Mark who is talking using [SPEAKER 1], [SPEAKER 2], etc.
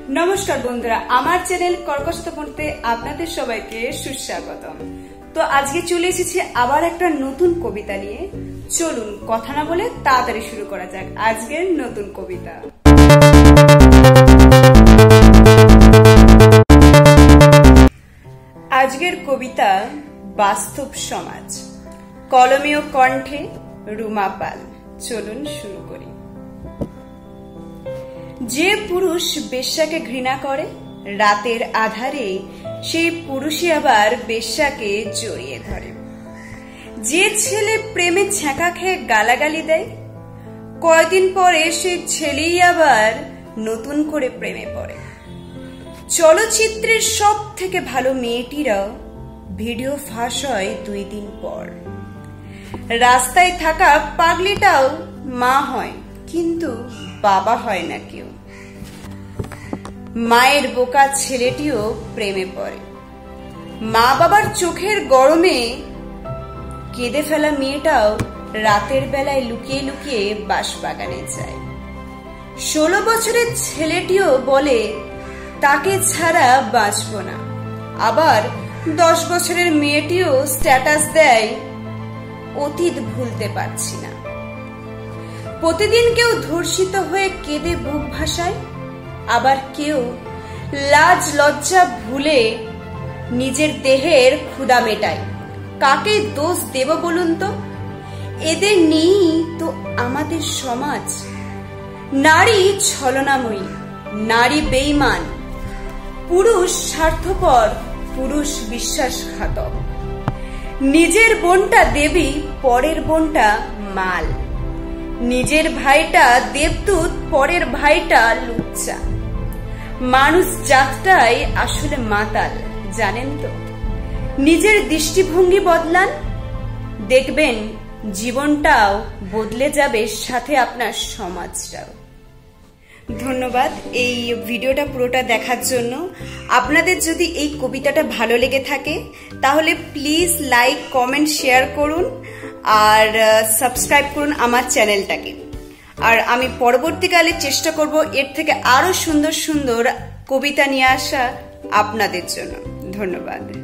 [SPEAKER 1] नमस्कार बंधुरा आमार चैनल कर्कश पढ़ते आपनादेर सबाइके सुस्वागतम। तो आज के चले एसेछि आबार एकटा नतून कविता निये। चलुन कथा ना बोले ताड़ाताड़ी शुरू करा जाक आजकेर नतून कविता। आजकेर कविता बास्तव समाज, कलमे ओ कण्ठे रुमा पाल। चलुन शुरू करी। जे पुरुष बेश्याके घृणा करे रातेर आधारे सेई पुरुषई आबार बेश्याके जड़िए धरे। जे छेले प्रेमे छेका खेये गालागाली देय कयदिन परे सेई छेलेई आबार नतून करे प्रेमे पड़े। चलचित्रेर सबथेके भालो मेयेटिरा भिडियो फाँस हय 2 दिन पर। रास्ताय थाका पागलिटाओ मा हय किन्तु बाबा हय ना केउ। मायेर बोका छेलेटिओ प्रेमे पड़े। मा बाबार चोखेर गरमे केঁদে फेला मेয়েটাও रातेर बेलाय लुकिয়ে लुकिয়ে बाँशबागाने যায়। 16 বছরের ছেলেটিও বলে তাকে ছাড়া বাঁচবো না। আবার 10 বছরের মেয়েটিও স্ট্যাটাস দেয় অতীত ভুলতে পারছি না। প্রতিদিন কেউ ধর্ষিত হয়ে কেঁদে বুক ভাসায়, আবার কেউ লাজ লজ্জা ভুলে নিজের দেহের ক্ষুধা মেটায়। কাকে দোষ দেব বলুন তো? এদের নিয়েই তো আমাদের সমাজ। নারী ছলনাময়ী, নারী বেঈমান, পুরুষ স্বার্থপর, পুরুষ বিশ্বাসঘাতক। নিজের বোনটা দেবী, পরের বোনটা মাল। নিজের ভাইটা দেবদূত, পরের ভাইটা লুচ্চা। মানুষ জাতটাই আসলে মাতাল, জানেন তো? নিজের দৃষ্টিভঙ্গি বদলান, দেখবেন জীবনটাও বদলে যাবে, সাথে আপনার সমাজটাও। ধন্যবাদ এই ভিডিওটা পুরোটা দেখার জন্য। আপনাদের যদি এই কবিতাটা ভালো লেগে থাকে তাহলে প্লিজ লাইক কমেন্ট শেয়ার করুন আর সাবস্ক্রাইব করুন আমার চ্যানেলটাকে। আর আমি পরবর্তীকালে চেষ্টা করব এর থেকে আরো সুন্দর সুন্দর কবিতা নিয়ে আসা আপনাদের জন্য। ধন্যবাদ।